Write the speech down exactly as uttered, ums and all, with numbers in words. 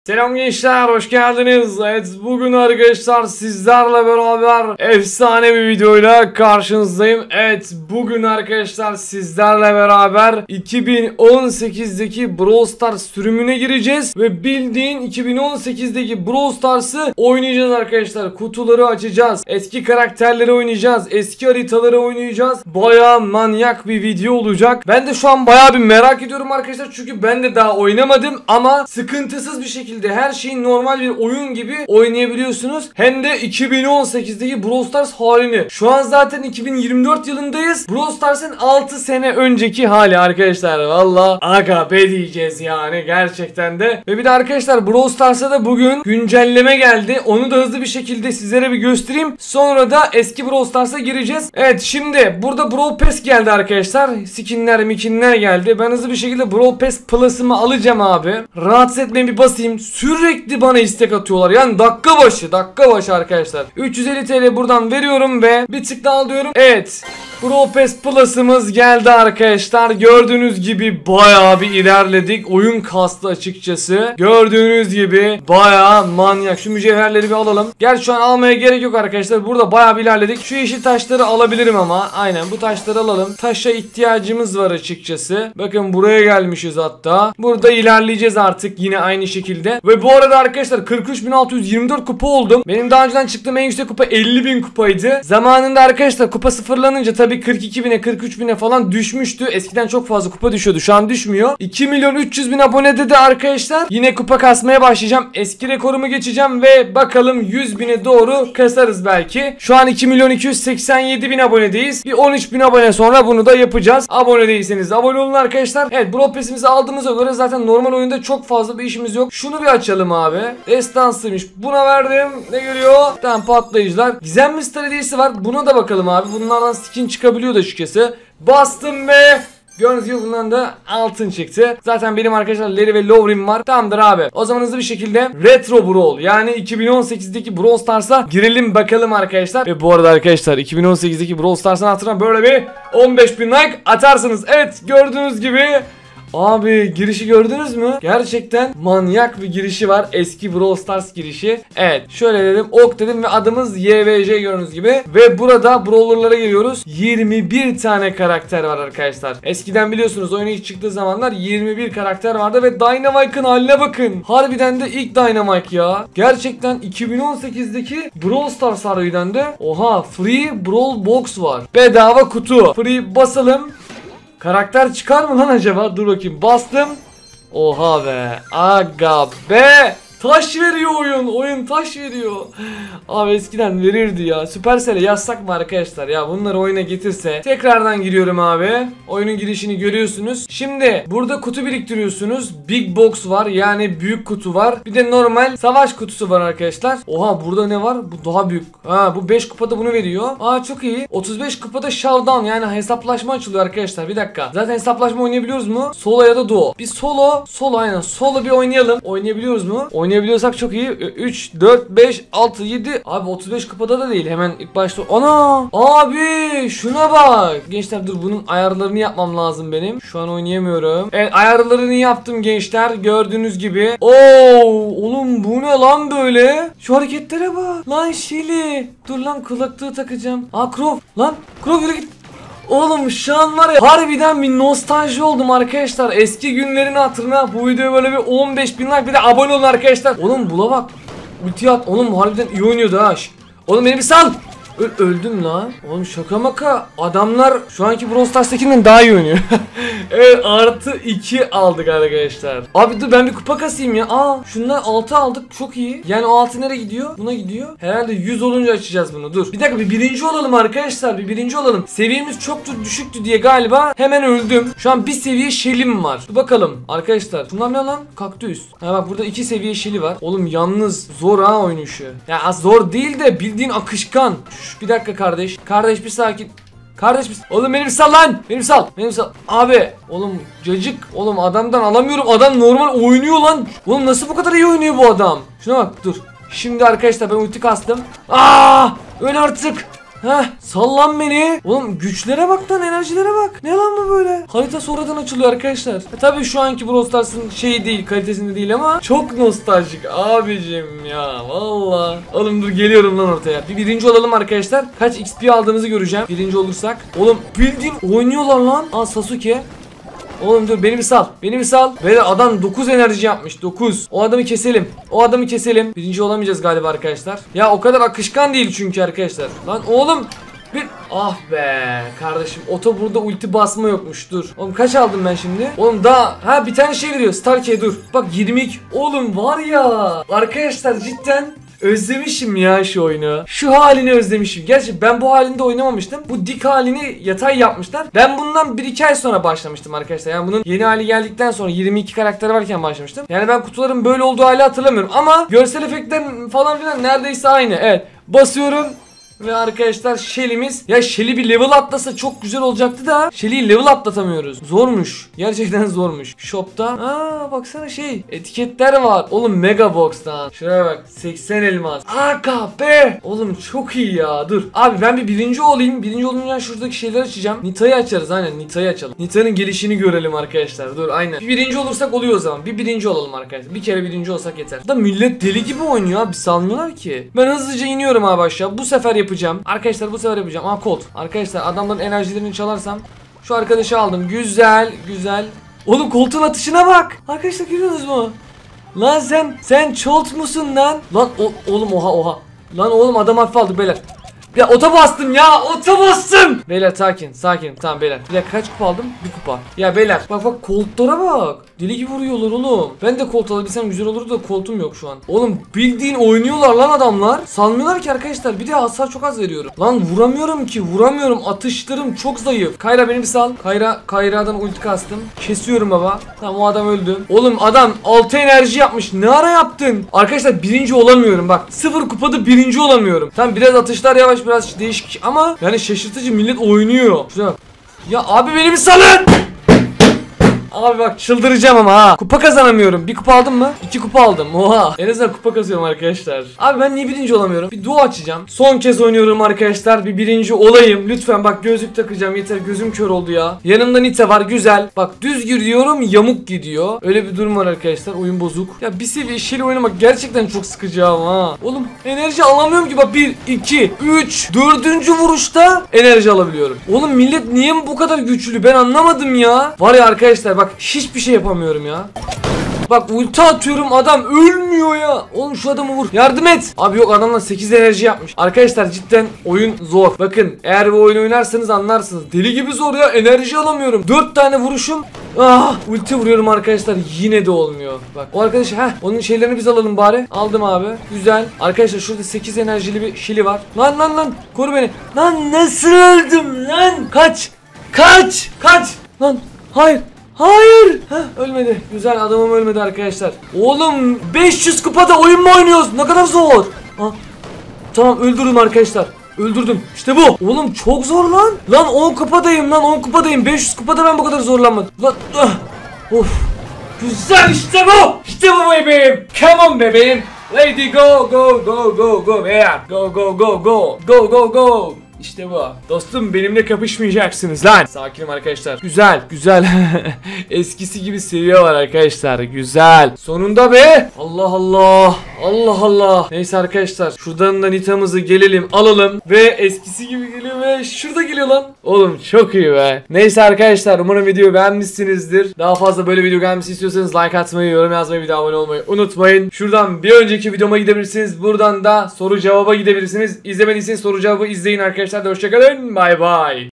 Selam gençler, hoş geldiniz. Evet, bugün arkadaşlar sizlerle beraber efsane bir videoyla karşınızdayım. Evet, bugün arkadaşlar sizlerle beraber iki bin on sekizdeki Brawl Stars sürümüne gireceğiz ve bildiğin iki bin on sekizdeki Brawl Stars'ı oynayacağız arkadaşlar. Kutuları açacağız, eski karakterleri oynayacağız, eski haritaları oynayacağız. Baya manyak bir video olacak. Ben de şu an baya bir merak ediyorum arkadaşlar, çünkü ben de daha oynamadım ama sıkıntısız bir şekilde her şeyin normal bir oyun gibi oynayabiliyorsunuz. Hem de iki bin on sekizdeki Brawl Stars halini. Şu an zaten iki bin yirmi dört yılındayız. Brawl Stars'ın altı sene önceki hali arkadaşlar. Valla aga be diyeceğiz yani gerçekten de. Ve bir de arkadaşlar Brawl Stars'a da bugün güncelleme geldi. Onu da hızlı bir şekilde sizlere bir göstereyim. Sonra da eski Brawl Stars'a gireceğiz. Evet, şimdi burada Brawl Pass geldi arkadaşlar. Skinler mikinler geldi. Ben hızlı bir şekilde Brawl Pass Plus'ımı alacağım abi. Rahatsız etmeyin, bir basayım. Sürekli bana istek atıyorlar. Yani dakika başı dakika başı arkadaşlar. üç yüz elli TL buradan veriyorum ve bir tık daha alıyorum. Evet, Brawl Pass Plus'ımız geldi arkadaşlar. Gördüğünüz gibi bayağı bir ilerledik. Oyun kastı açıkçası. Gördüğünüz gibi bayağı manyak. Şu mücevherleri bir alalım. Gerçi şu an almaya gerek yok arkadaşlar. Burada bayağı bir ilerledik. Şu yeşil taşları alabilirim ama. Aynen, bu taşları alalım. Taşa ihtiyacımız var açıkçası. Bakın buraya gelmişiz hatta. Burada ilerleyeceğiz artık yine aynı şekilde. Ve bu arada arkadaşlar kırk üç bin altı yüz yirmi dört kupa oldum. Benim daha önceden çıktığım en yüksek kupa elli bin kupaydı. Zamanında arkadaşlar kupa sıfırlanınca tabii kırk iki bine kırk üç bine falan düşmüştü. Eskiden çok fazla kupa düşüyordu. Şu an düşmüyor. iki milyon üç yüz bin abonede de arkadaşlar yine kupa kasmaya başlayacağım. Eski rekorumu geçeceğim ve bakalım yüz bine doğru kasarız belki. Şu an iki milyon iki yüz seksen yedi bin abonedeyiz. Bir on üç bin abone sonra bunu da yapacağız. Abone değilseniz abone olun arkadaşlar. Evet, Brawl Pass'imizi aldığımıza göre zaten normal oyunda çok fazla bir işimiz yok. Şunu bir açalım abi. Destansıymış. Buna verdim. Ne geliyor? Tamam, patlayıcılar. Gizem Mystery hediyesi var. Buna da bakalım abi. Bunlardan skin çıkabiliyor da açıkçası. Bastım ve gördüğünüz gibi bundan da altın çıktı. Zaten benim arkadaşlar Larry ve Lowrim var. Tamamdır abi. O zaman hızlı bir şekilde Retro Brawl, yani iki bin on sekizdeki Brawl Stars'a girelim bakalım arkadaşlar. Ve bu arada arkadaşlar iki bin on sekizdeki Brawl Stars'ın hatırına böyle bir on beş bin like atarsınız. Evet, gördüğünüz gibi abi girişi gördünüz mü? Gerçekten manyak bir girişi var. Eski Brawl Stars girişi. Evet, şöyle dedim, ok dedim ve adımız Y V J gördüğünüz gibi. Ve burada Brawler'lara geliyoruz. yirmi bir tane karakter var arkadaşlar. Eskiden biliyorsunuz oyun ilk çıktığı zamanlar yirmi bir karakter vardı ve Dynamike'ın haline bakın. Harbiden de ilk Dynamike ya. Gerçekten iki bin on sekizdeki Brawl Stars harbiden de. Oha, Free Brawl Box var. Bedava kutu. Free basalım. Karakter çıkar mı lan acaba? Dur bakayım. Bastım. Oha be. Aga be. Taş veriyor oyun. Oyun taş veriyor. Abi eskiden verirdi ya. Supercell'e yazsak mı arkadaşlar? Ya bunları oyuna getirse. Tekrardan giriyorum abi. Oyunun girişini görüyorsunuz. Şimdi burada kutu biriktiriyorsunuz. Big Box var. Yani büyük kutu var. Bir de normal savaş kutusu var arkadaşlar. Oha, burada ne var? Bu daha büyük. Ha, bu beş kupada bunu veriyor. Aa, çok iyi. otuz beş kupada Showdown, yani hesaplaşma açılıyor arkadaşlar. Bir dakika. Zaten hesaplaşma oynayabiliyoruz mu? Solo ya da duo. Bir solo. Solo aynen. Solo bir oynayalım. Oynayabiliyoruz mu? Oynayabiliyorsak çok iyi. üç, dört, beş, altı, yedi. Abi otuz beş kupada da değil. Hemen ilk başta. Ana! Abi şuna bak. Gençler dur, bunun ayarlarını yapmam lazım benim. Şu an oynayamıyorum. Evet, ayarlarını yaptım gençler. Gördüğünüz gibi. Oo, oğlum bu ne lan böyle? Şu hareketlere bak. Lan Şili. Dur lan, kulaklığı takacağım. Aa, Crow. Lan Crow, yürü git. Oğlum şu an var ya, harbiden bir nostalji oldum arkadaşlar. Eski günlerin hatırına bu videoya böyle bir on beş bin like, bir de abone olun arkadaşlar. Oğlum bula bak. Ulti at. Oğlum harbiden iyi oynuyordu ha. Oğlum beni bir sal. Ö öldüm lan. Oğlum şaka maka. Adamlar şu anki Brawl Stars'takinden daha iyi oynuyor. Evet, artı iki aldık arkadaşlar. Abi dur ben bir kupa kasayım ya. Aa, şundan altı aldık, çok iyi. Yani o altı nereye gidiyor? Buna gidiyor. Herhalde yüz olunca açacağız bunu. Dur. Bir dakika, bir birinci olalım arkadaşlar. Bir birinci olalım. Seviyemiz çok düşüktü diye galiba hemen öldüm. Şu an bir seviye şelim var. Dur bakalım arkadaşlar. Şunlar ne lan? Kaktüs. Ha bak, burada iki seviye şeli var. Oğlum yalnız zor ha oynayışı. Ya az zor değil de bildiğin akışkan. Şş, bir dakika kardeş. Kardeş bir sakin. Kardeş biz. Oğlum benim sal lan. Benim sal. Benim sal. Abi. Oğlum cacık. Oğlum adamdan alamıyorum. Adam normal oynuyor lan. Oğlum nasıl bu kadar iyi oynuyor bu adam? Şuna bak, dur. Şimdi arkadaşlar ben ulti kastım. Aa! Öl artık. Heh, sallan beni. Oğlum güçlere bak lan, enerjilere bak. Ne lan bu böyle? Harita sonradan açılıyor arkadaşlar. E, tabii şu anki Brawl Stars'ın şeyi değil, kalitesinde değil ama çok nostaljik abicim ya. Valla. Oğlum dur geliyorum lan ortaya. Bir birinci olalım arkadaşlar. Kaç X P aldığımızı göreceğim. Birinci olursak. Oğlum bildiğin oynuyorlar lan. Aa Sasuke. Oğlum dur beni bir sal. Beni bir sal. Ve adam dokuz enerji yapmış. dokuz. O adamı keselim. O adamı keselim. Birinci olamayacağız galiba arkadaşlar. Ya o kadar akışkan değil çünkü arkadaşlar. Lan oğlum. Bir... Ah be kardeşim, oto burada ulti basma yokmuş, dur. Oğlum kaç aldım ben şimdi? Oğlum daha ha bir tane şey veriyor, Starkey, dur. Bak yirmi iki. Oğlum var ya arkadaşlar, cidden özlemişim ya şu oyunu. Şu halini özlemişim. Gerçi ben bu halinde oynamamıştım. Bu dik halini yatay yapmışlar. Ben bundan bir iki ay sonra başlamıştım arkadaşlar. Yani bunun yeni hali geldikten sonra yirmi iki karakteri varken başlamıştım. Yani ben kutuların böyle olduğu hali hatırlamıyorum. Ama görsel efektler falan filan neredeyse aynı. Evet. Basıyorum. Ve arkadaşlar Shelly'miz, ya Shelly bir level atlasa çok güzel olacaktı da Shelly'yi level atlatamıyoruz. Zormuş. Gerçekten zormuş. Shop'ta aa baksana şey, etiketler var. Oğlum Mega Box'tan. Şuraya bak, seksen elmas. Aga be. Oğlum çok iyi ya. Dur. Abi ben bir birinci olayım. Birinci olunca şuradaki şeyleri açacağım. Nita'yı açarız, aynen Nita'yı açalım. Nita'nın gelişini görelim arkadaşlar. Dur aynen. Bir birinci olursak oluyor o zaman. Bir birinci olalım arkadaşlar. Bir kere birinci olsak yeter. Da millet deli gibi oynuyor abi. Salmıyorlar ki. Ben hızlıca iniyorum abi aşağı. Bu sefer yapacağım. Arkadaşlar bu sefer yapacağım. Aa Colt. Arkadaşlar adamların enerjilerini çalarsam şu arkadaşı aldım. Güzel, güzel. Oğlum Colt'un atışına bak. Arkadaşlar görüyorsunuz mu? Lan sen sen Colt musun lan? Lan o, oğlum oha oha. Lan oğlum adam hafife aldık beyler. Ya ota bastım ya, ota bastım. Beyler sakin sakin, tamam beyler. Bir dakika, kaç kupa aldım? Bir kupa. Ya beyler bak bak, koltuklara bak. Deli gibi vuruyorlar oğlum. Ben de kolt alabilsem güzel olurdu da koltum yok şu an. Oğlum bildiğin oynuyorlar lan adamlar. Salmıyorlar ki arkadaşlar. Bir de hasar çok az veriyorum. Lan vuramıyorum ki, vuramıyorum. Atışlarım çok zayıf. Kayra beni bir sal. Kayra, Kayra'dan ulti kastım. Kesiyorum baba. Tamam o adam öldü. Oğlum adam altı enerji yapmış. Ne ara yaptın? Arkadaşlar birinci olamıyorum bak. Sıfır kupada birinci olamıyorum. Tamam biraz atışlar yavaş, biraz değişik ama yani şaşırtıcı, millet oynuyor. Şuna bak. Ya abi beni bir salın. Abi bak çıldıracağım ama ha. Kupa kazanamıyorum. Bir kupa aldım mı? İki kupa aldım. Oha. En azından kupa kazıyorum arkadaşlar. Abi ben niye birinci olamıyorum? Bir duo açacağım. Son kez oynuyorum arkadaşlar. Bir birinci olayım. Lütfen bak, gözlük takacağım. Yeter, gözüm kör oldu ya. Yanımda Nita var, güzel. Bak düz gidiyorum, yamuk gidiyor. Öyle bir durum var arkadaşlar. Oyun bozuk. Ya bir seviye Shelly oynamak gerçekten çok sıkıcı ama ha. Oğlum enerji alamıyorum ki. Bak bir, iki, üç, dördüncü vuruşta enerji alabiliyorum. Oğlum millet niye bu kadar güçlü? Ben anlamadım ya. Var ya arkadaşlar bak, hiçbir şey yapamıyorum ya. Bak ulti atıyorum, adam ölmüyor ya. Oğlum şu adamı vur. Yardım et. Abi yok, adamlar sekiz enerji yapmış. Arkadaşlar cidden oyun zor. Bakın eğer bu oyunu oynarsanız anlarsınız. Deli gibi zor ya. Enerji alamıyorum. dört tane vuruşum. Ah, ulti vuruyorum arkadaşlar. Yine de olmuyor. Bak o arkadaş, heh, onun şeylerini biz alalım bari. Aldım abi. Güzel. Arkadaşlar şurada sekiz enerjili bir Shelly var. Lan lan lan. Koru beni. Lan nasıl öldüm lan? Kaç. Kaç. Kaç. Lan. Hayır. Hayır. Heh, ölmedi. Güzel, adamım ölmedi arkadaşlar. Oğlum beş yüz kupada oyun mu oynuyoruz? Ne kadar zor. Ha. Tamam öldürdüm arkadaşlar. Öldürdüm. İşte bu. Oğlum çok zor lan. Lan on kupadayım lan, on kupadayım. beş yüz kupada ben bu kadar zorlanmadım. Lan. Ah. Of. Güzel, işte bu. İşte bu bebeğim. Come on bebeğim. Lady go go go go go. Yeah. Go go go go. Go go go. İşte bu. Dostum benimle kapışmayacaksınız lan. Sakinim arkadaşlar. Güzel güzel. Eskisi gibi seviye var arkadaşlar. Güzel. Sonunda be. Allah Allah. Allah Allah. Neyse arkadaşlar. Şuradan da Nita'mızı gelelim alalım. Ve eskisi gibi geliyor ve şurada geliyor lan. Oğlum çok iyi be. Neyse arkadaşlar, umarım videoyu beğenmişsinizdir. Daha fazla böyle video gelmesi istiyorsanız like atmayı, yorum yazmayı, bir daha abone olmayı unutmayın. Şuradan bir önceki videoma gidebilirsiniz. Buradan da soru cevaba gidebilirsiniz. İzlemediyseniz soru cevabı izleyin arkadaşlar. Hoşçakalın. Bay bay.